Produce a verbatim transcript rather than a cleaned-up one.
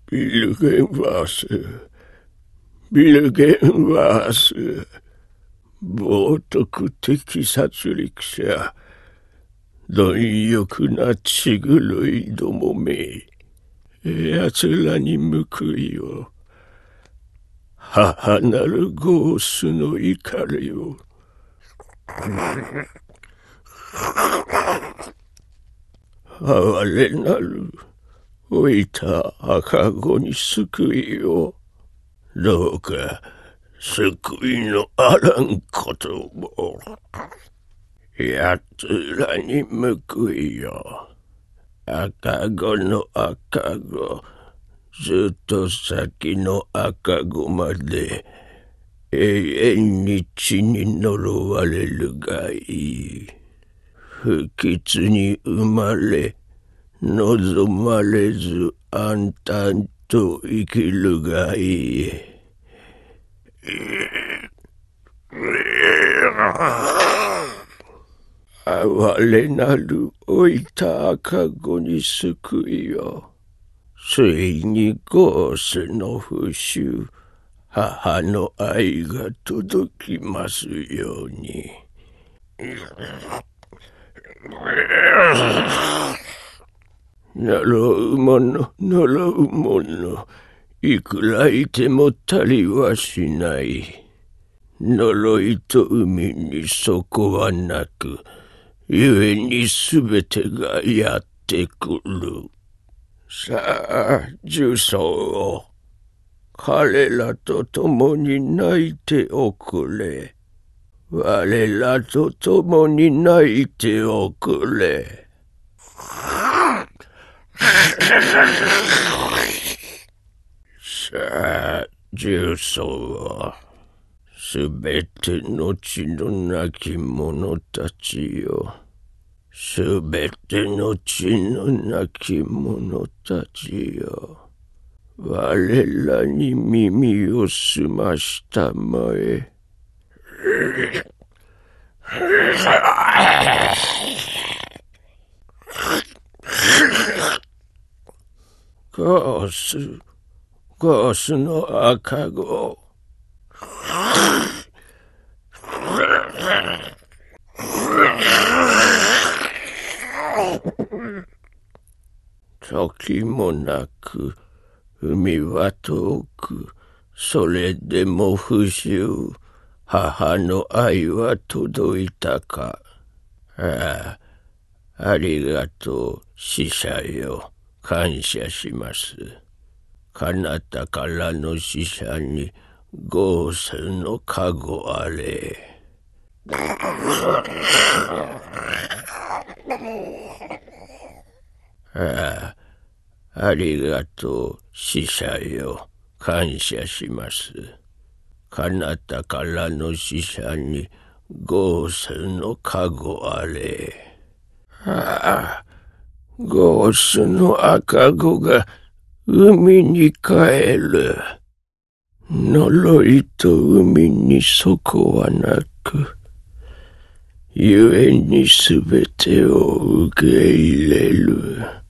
ビルゲンワース、ビルゲンワース、冒涜的殺戮者、貪欲な血狂いどもめ、奴らに報いを、母なるゴースの怒りを、哀れなる老いた赤子に救いを、どうか救いのあらんことも、やつらに報いよ。赤子の赤子、ずっと先の赤子まで永遠に血に呪われるがいい。不吉に生まれ、望まれず暗淡と生きるがいい。哀れなる老いた赤子に救いよ。ついにゴースの復讐、母の愛が届きますように。呪う者、呪う者、いくらいても足りはしない。呪いと海に底はなく、故にすべてがやってくる。さあ、呪詛を、彼らと共に泣いておくれ。我らと共に泣いておくれ。さあ、呪詛を、すべての血のなき者たちよ。すべての血のなき者たちよ。我らに耳を澄ましたまえ。ゴース、ゴースの赤子。時もなく、海は遠く、それでも不朽、母の愛は届いたか。ああ、ありがとう、死者よ、感謝します。彼方からの死者に、ゴースの加護あれ。ああ、ありがとう、死者よ、感謝します。彼方からの死者に、ゴースの加護あれ。ああ、ゴースの赤子が海に帰る。呪いと海に底はなく、故にすべてを受け入れる。